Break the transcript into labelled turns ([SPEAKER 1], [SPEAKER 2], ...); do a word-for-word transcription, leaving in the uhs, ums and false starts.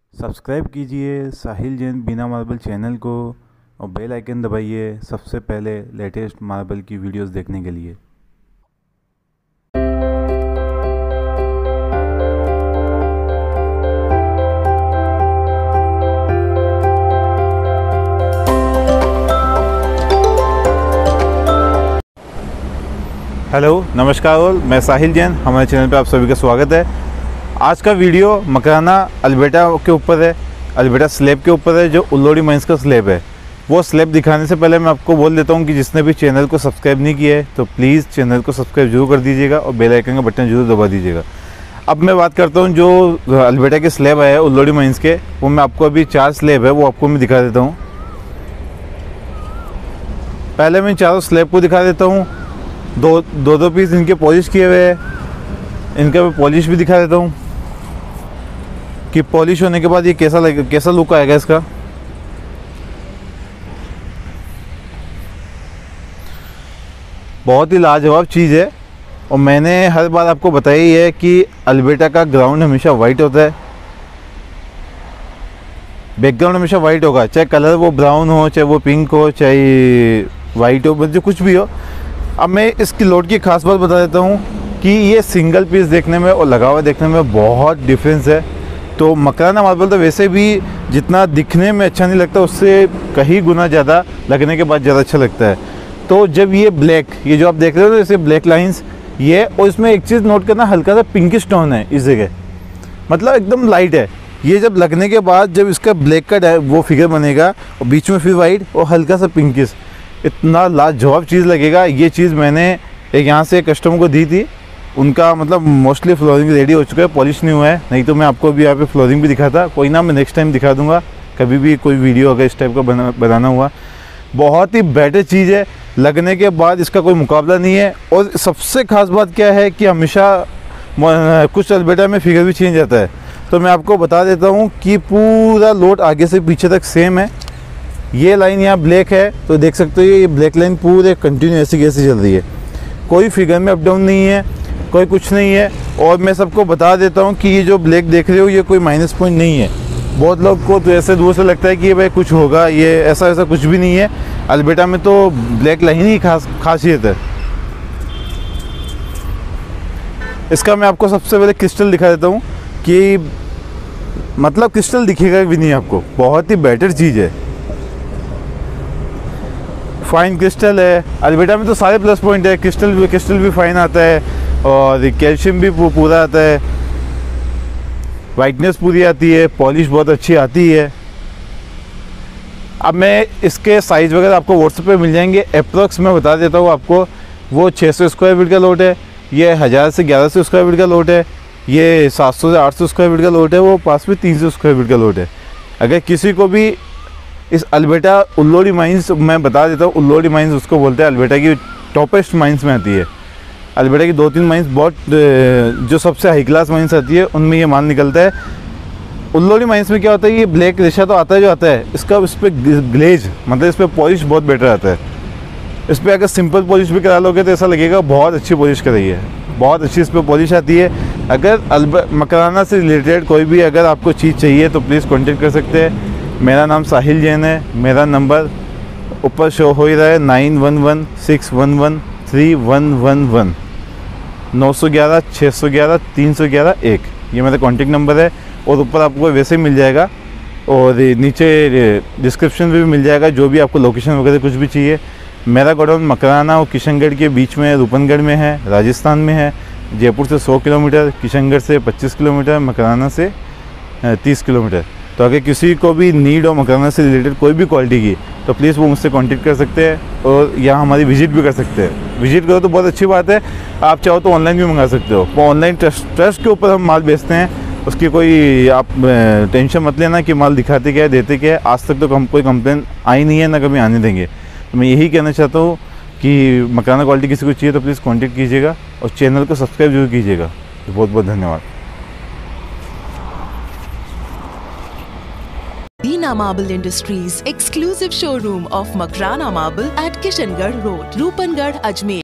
[SPEAKER 1] Subscribe कीजिए साहिल जैन बिना marble channel को और बेल आइकन दबाइए सबसे पहले लेटेस्ट मार्बल की वीडियोस देखने के लिए। हेलो नमस्कार और मैं साहिल जैन, हमारे चैनल पे आप सभी का स्वागत है। आज का वीडियो मकराना अल्बर्टा के ऊपर है, अल्बर्टा स्लैब के ऊपर है, जो उल्लोड़ी माइंस का स्लैब है। वो स्लैब दिखाने से पहले मैं आपको बोल देता हूँ कि जिसने भी चैनल को सब्सक्राइब नहीं किया है तो प्लीज़ चैनल को सब्सक्राइब जरूर कर दीजिएगा और बेल आइकन का बटन जरूर दबा दीजिएगा। अब मैं बात करता हूँ जो अल्बर्टा के स्लैब है उल्लोड़ी माइंस के, वो मैं आपको अभी चार स्लैब है वो आपको मैं दिखा देता हूँ। पहले मैं चारों स्लैब को दिखा देता हूँ। दो दो दो पीस इनके पॉलिश किए हुए हैं, इनका मैं पॉलिश भी दिखा देता हूँ कि पॉलिश होने के बाद ये कैसा लगे, कैसा लुक आएगा इसका। बहुत ही लाजवाब चीज़ है और मैंने हर बार आपको बताया ही है कि अल्बर्टा का ग्राउंड हमेशा वाइट होता है, बैकग्राउंड हमेशा वाइट होगा, चाहे कलर वो ब्राउन हो, चाहे वो पिंक हो, चाहे वाइट हो, मतलब कुछ भी हो। अब मैं इसकी लोड की खास बात बता देता हूँ कि ये सिंगल पीस देखने में और लगा हुआ देखने में बहुत डिफरेंस है। तो मकराना मार्बल तो वैसे भी जितना दिखने में अच्छा नहीं लगता उससे कहीं गुना ज़्यादा लगने के बाद ज़्यादा अच्छा लगता है। तो जब ये ब्लैक, ये जो आप देख रहे हो ना जैसे ब्लैक लाइंस, ये और इसमें एक चीज़ नोट करना, हल्का सा पिंकिश टोन है इस जगह, मतलब एकदम लाइट है। ये जब लगने के बाद जब इसका ब्लैक का वो फिगर बनेगा और बीच में फिर वाइट और हल्का सा पिंकिश, इतना लाजवाब चीज़ लगेगा। ये चीज़ मैंने एक यहाँ से कस्टमर को दी थी, उनका मतलब मोस्टली फ्लोरिंग रेडी हो चुका है, पॉलिश नहीं हुआ है। नहीं तो मैं आपको भी यहाँ पे फ्लोरिंग भी दिखाता, कोई ना मैं नेक्स्ट टाइम दिखा दूंगा कभी भी कोई वीडियो अगर इस टाइप का बना बनाना हुआ। बहुत ही बेटर चीज़ है, लगने के बाद इसका कोई मुकाबला नहीं है। और सबसे ख़ास बात क्या है कि हमेशा कुछ अल्बर्टा में फिगर भी चेंज आता है। तो मैं आपको बता देता हूँ कि पूरा लोड आगे से पीछे तक सेम है। ये लाइन यहाँ ब्लैक है तो देख सकते हो ये ब्लैक लाइन पूरे कंटिन्यू ऐसी कैसी चल रही है, कोई फिगर में अप डाउन नहीं है, कोई कुछ नहीं है। और मैं सबको बता देता हूँ कि ये जो ब्लैक देख रहे हो ये कोई माइनस पॉइंट नहीं है। बहुत लोग को तो ऐसे दूर से लगता है कि ये भाई कुछ होगा, ये ऐसा ऐसा कुछ भी नहीं है। अल्बर्टा में तो ब्लैक लाइन ही खास खासियत है। इसका मैं आपको सबसे पहले क्रिस्टल दिखा देता हूँ कि मतलब क्रिस्टल दिखेगा भी नहीं आपको, बहुत ही बेटर चीज़ है। फाइन क्रिस्टल है, अल्बर्टा में तो सारे प्लस पॉइंट है। क्रिस्टल भी क्रिस्टल भी फाइन आता है और कैल्शियम भी पूरा आता है, वाइटनेस पूरी आती है, पॉलिश बहुत अच्छी आती है। अब मैं इसके साइज़ वगैरह आपको व्हाट्सएप पे मिल जाएंगे। अप्रॉक्स मैं बता देता हूँ आपको, वो छः सौ स्क्वायर फीट का लोट है, ये हज़ार से ग्यारह सौ स्क्वायर फीट का लोट है, ये सात सौ से आठ सौ स्क्वायर फीट का लोट है, वो पास में तीन सौ स्क्वायर फीट का लोट है। अगर किसी को भी इस अल्बर्टा उल्लोड़ी माइंस, मैं बता देता हूँ उल्लोड़ी माइंस उसको बोलते हैं, अल्बर्टा की टॉपेस्ट माइंस में आती है। अल्बर्टा की दो तीन माइंस बहुत जो सबसे हाई क्लास माइंस आती है उनमें ये माल निकलता है। उल्लोड़ी माइंस में क्या होता है, ये ब्लैक रेशा तो आता है जो आता है, इसका इस पर ग्लेज मतलब इस पर पॉलिश बहुत बेटर आता है। इस पर अगर सिंपल पॉलिश भी करा लोगे तो ऐसा लगेगा बहुत अच्छी पॉलिश कराई है, बहुत अच्छी इस पर पॉलिश आती है। अगर अल्ब मकराना से रिलेटेड कोई भी अगर आपको चीज़ चाहिए तो प्लीज़ कॉन्टेक्ट कर सकते हैं। मेरा नाम साहिल जैन है, मेरा नंबर ऊपर शो हो ही रहा है nine one one six one one three one one one, नौ सौ ग्यारह छः सौ ग्यारह तीन सौ ग्यारह एक, ये मेरा कॉन्टेक्ट नंबर है। और ऊपर आपको वैसे मिल जाएगा और नीचे डिस्क्रिप्शन में भी मिल जाएगा जो भी आपको लोकेशन वगैरह कुछ भी चाहिए। मेरा गोडाउन मकराना और किशनगढ़ के बीच में रूपनगढ़ में है, राजस्थान में है। जयपुर से सौ किलोमीटर, किशनगढ़ से पच्चीस किलोमीटर, मकराना से तीस किलोमीटर। तो अगर किसी को भी नीड हो मकराना से रिलेटेड कोई भी क्वालिटी की तो प्लीज़ वो मुझसे कांटेक्ट कर सकते हैं और यहाँ हमारी विजिट भी कर सकते हैं। विजिट करो तो बहुत अच्छी बात है, आप चाहो तो ऑनलाइन भी मंगा सकते हो। वो ऑनलाइन ट्रस्ट ट्रस्ट के ऊपर हम माल बेचते हैं, उसकी कोई आप टेंशन मत लेना कि माल दिखाते क्या है देते क्या है। आज तक तो हम कोई कंप्लेन आई नहीं है, ना कभी आने देंगे। तो मैं यही कहना चाहता हूँ कि मकराना क्वालिटी किसी को चाहिए तो प्लीज़ कॉन्टेक्ट कीजिएगा और चैनल को सब्सक्राइब जरूर कीजिएगा। बहुत बहुत धन्यवाद।
[SPEAKER 2] Veena Marble Industries exclusive showroom of Makrana Marble at Kishangarh Road, Rupangarh, Ajmer.